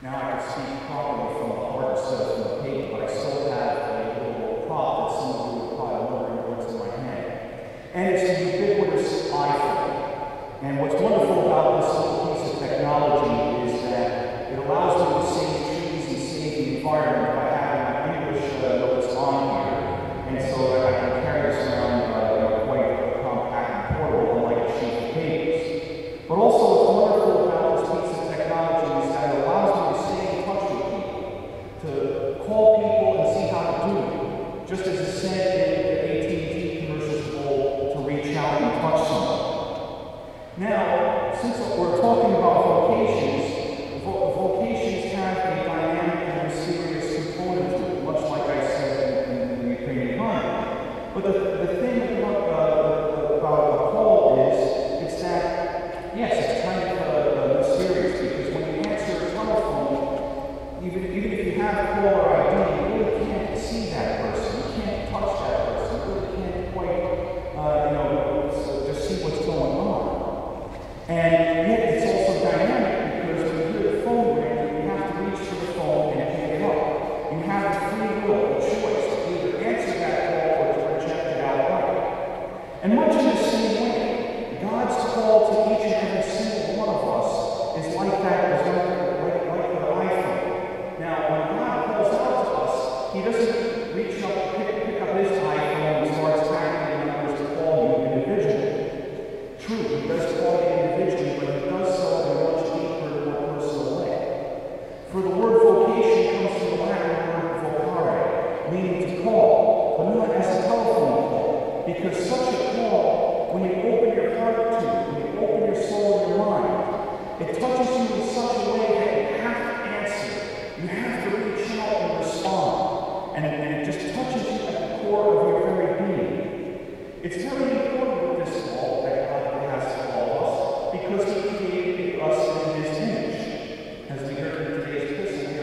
Now I can speak properly from the heart instead of from the paper, but I still have a little prop that some of you are probably wondering what's in my hand. And it's a ubiquitous iPhone. And what's wonderful about this little piece of technology is that it allows me to save trees and save the environment by having my English notes on here. And so I can carry this around quite compact and portable, unlike a sheet of papers. But also what's wonderful about this piece of technology is that it allows me to stay in touch with people, to call people and see how to do it. Just as it said in the AT&T commercials goal to reach out and touch someone. Now, since we're talking about vocations, vocations have a dynamic and mysterious component to it, much like I said in the Ukrainian economy. But the thing about a call is, it's that, yes, it's kind of mysterious, because when you answer a telephone, even if you have caller ID, you really can't see that person, you can't touch that person, you really can't quite, just see what's going on. And yet it's also dynamic, because when you hear the phone ring, you have to reach for the phone and pick it up. You have the free will, the choice to either answer that call or to reject it outright. And much in the same way, God's call to each and every single one of us is like that, like the iPhone. Now, when God calls out to us, He doesn't reach up, pick up His iPhone and start tapping the numbers to call you individually. True, He does call you individually, but He does so in a much deeper, more personal way. For the word vocation comes from the Latin word vocare, meaning to call, but not as a telephone call, because such a call, when you open your heart to it, when you open your soul and your mind, it touches you in such a way that you have to answer. You have to reach out and respond, and it just touches you at the core of your very being. It's very important with this call that God has to call us, because He created us in His image. As we heard in today's epistle,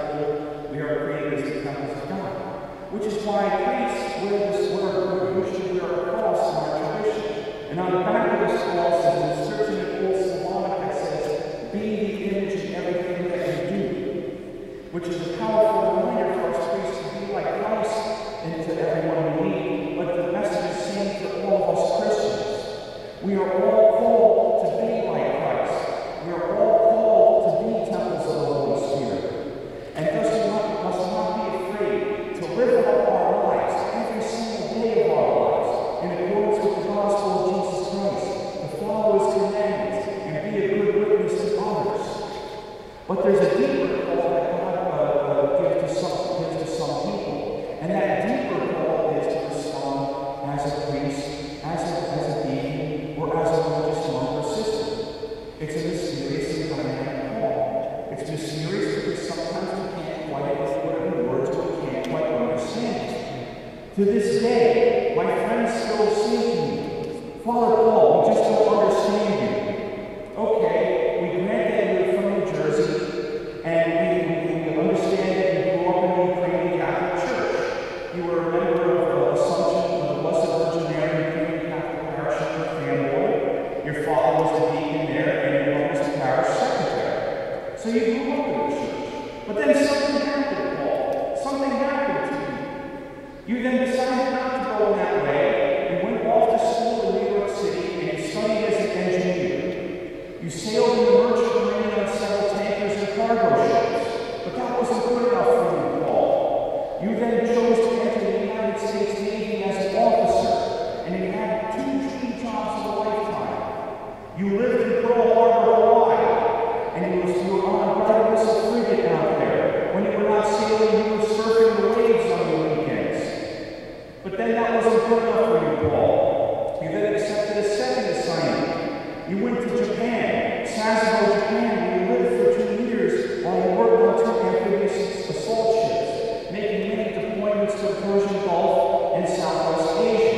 we are created as the temples of God. Which is why priests wear this word, we should wear a cross in our tradition. And on the back of this cross is an inscription in Old Slavonic that says, "Be the image in everything that you do," which is a powerful reminder for us priests to be like Christ into everyone we meet. But the message is same for all of us Christians. We are all called to be like Christ. We are all called to be temples of the Holy Spirit. And thus we must not be afraid to live out our lives, every single day of our lives, in accordance with the gospel of Jesus Christ, to follow His commandments, and be a good witness to others. But there's a deeper call that God gives to some people, and that deeper call is to respond as a priest, as a deacon, or as a religious monk or sister. It's a mysterious and dynamic call. It's mysterious because sometimes we can't quite put it in words, or we can't quite understand it. To this day, my friends still say to me, "Father Paul, we just don't understand you." Okay, we grant that you're from New Jersey, and we understand that you grew up in the Ukrainian Catholic Church. You were a member of Assumption of the Blessed Virgin Mary Ukrainian Catholic Parish in your family. Your father was the deacon there, and your mother was the parish secretary. So you grew up in the church. But then something happened, Paul. Something happened to you. You then decided not to go in that way. You went off to school in New York City, and you studied as an engineer. You sailed in the merchant marine on several tankers and cargo ships. But that wasn't good enough for you, Paul. You then chose to enter the United States Navy as an officer, and you had 2 dream jobs of a lifetime. You lived in Pearl Harbor, Hawaii, and you were on a bright whistle frigate out there. When you were not sailing, you were surfing the waves on your weekends. But then that wasn't good enough for you, Paul. You then accepted a second assignment. You went to Japan, Sasebo, Japan, where you lived for 2 years while you worked on 2 amphibious assault ships, making many deployments to the Persian Gulf and Southwest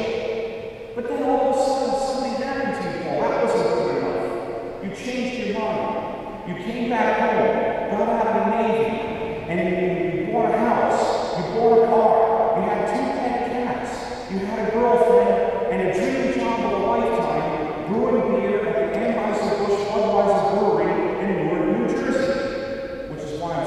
Asia. But then all of a sudden, something happened to you, Paul. That wasn't good enough. You changed your mind. You came back home, got out of the Navy, and you bought a house, you bought a car, you had 2 pet cats, you had a girlfriend, and a dream job of a lifetime, brewing beer at the Anheuser-Busch Budweiser Brewery in Newark, New Jersey, which is why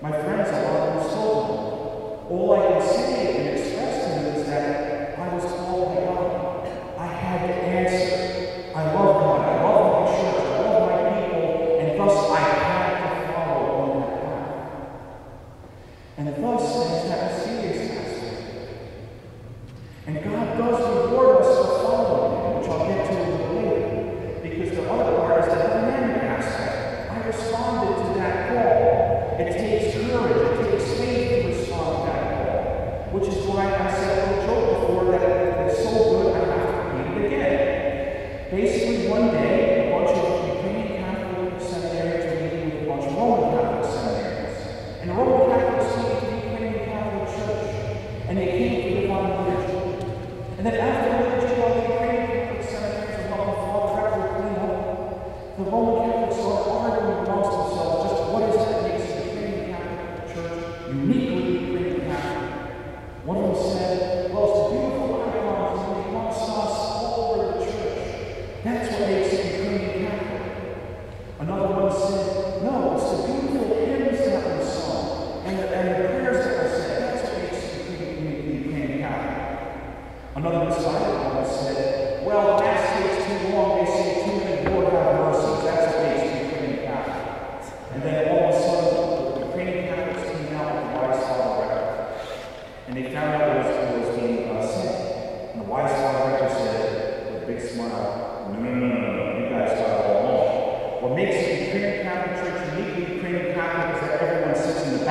My friends, a lot of them sold. All I can say and express to them is that I was called by God. I had to answer. I love God. I love my church. I love my people. And thus I had to follow on that path. And thus I have a serious aspect. And God does reward us for following Him, which I'll get to a little later. Because the other part is the dynamic aspect. I responded to that call. It takes courage. It takes faith to respond to that call. Which is why I said a little joke before that it's so good I have to read it again. Basically, one day, a bunch of Ukrainian Catholic seminaries were meeting with a bunch of Roman Catholic seminaries. And the Roman Catholics came to the Ukrainian Catholic Church. And they came to the divine liturgy. And then after the liturgy, while the Ukrainian Catholic seminaries were helping Father Rector clean up, the Roman Catholics started arguing amongst themselves just what is it that makes the Ukrainian Catholic Church uniquely Ukrainian Catholic. One of them said, well, it's the beautiful icons and the renaissance all over the church. That's what makes it Ukrainian Catholic. Another one said, no, it's the beautiful hymns that we sung and the prayers that were said. That's what makes it Ukrainian Catholic. Another decided one said, well, Mass takes too long. They say too many Lord have mercy. That's what makes it Ukrainian Catholic. And then all of a sudden, the Ukrainian Catholics came out with the Wise Father Rector. And they found out it was being sent. And the Wise Father Rector said, with a big smile, no, you guys got it all wrong. What makes the Ukrainian Catholic Church uniquely Ukrainian Catholic is that everyone sits in the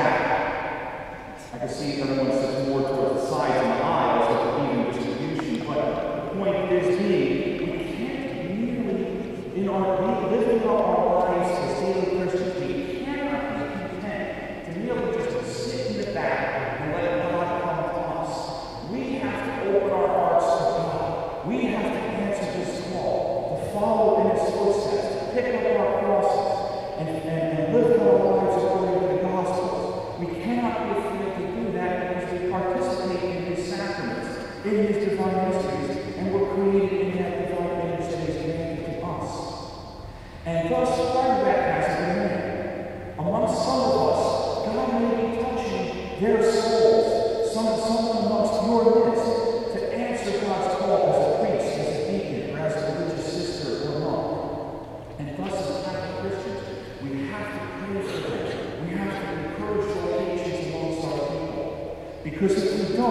back. I can see everyone sits more towards the sides and the aisles with the even distribution. But the point is being, we can't really, in our living out our lives as daily Christians, we cannot be content to merely just sit in the back and let God come to us. We have to open our hearts to God. We have to answer His call, to follow in His footsteps, to pick up our crosses, and live our lives according to the gospel. We cannot be afraid to do that because we participate in His sacraments, in His divine mysteries, and we're created in that divine image that is granted to us. And thus, part of that has been made. Amongst some of us, God may be touching their souls, someone amongst your midst, to answer God's call as a priest, as a deacon, or as a religious sister or monk. And thus, as Catholic Christians, we have to pray for them. We have to encourage vocations amongst our people. Because if we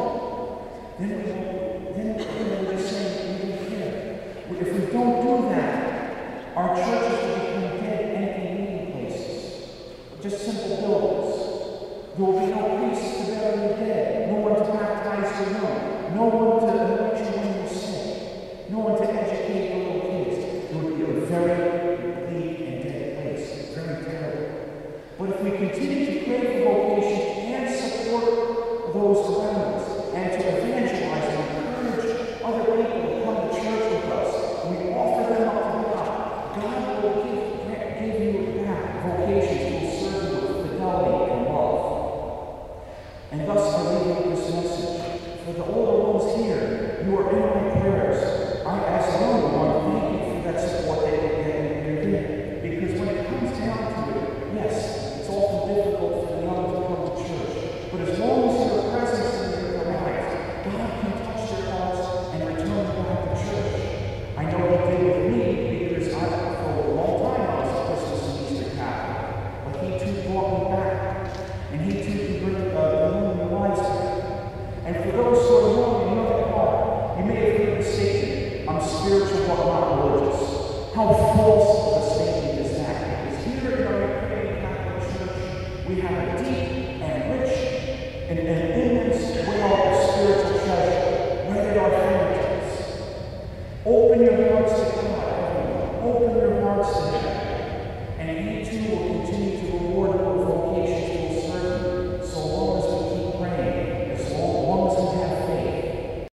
don't, then we're just saying we don't care. If we don't do that, our churches will become dead, empty meeting places. Just simple buildings. There will be no priests to bury the dead, no one to baptize the young, no one to anoint you when you're sick, no one to educate the little kids. It would be a very bleak and dead place, very terrible. But if we continue to pray for vocation and support those around us, and to evangelize and encourage other people to come to church with us, we offer them up to God. God will give you back vocations to serve you with fidelity and love. And thus I leave you with this message. For the older ones here, you are in my prayers. I, as a younger one, thank you for that support that you're giving. Because when it comes down to it, yes, it's often difficult for the young to come to church. But as long as your presence in their lives, God can touch their hearts and return them back to church. I know He did with me because for a long time I was a Christmas and Easter Catholic. But He too brought me back. And He too can bring the lives back. And for those who are young and young at heart, you may have heard the statement, I'm spiritual but not religious. How false of a statement is that? Because here in our Ukrainian Catholic Church, we have a deep and rich and immense well of spiritual treasure right at our fingertips. Open your hearts to God, everyone. Open your hearts to Him. And He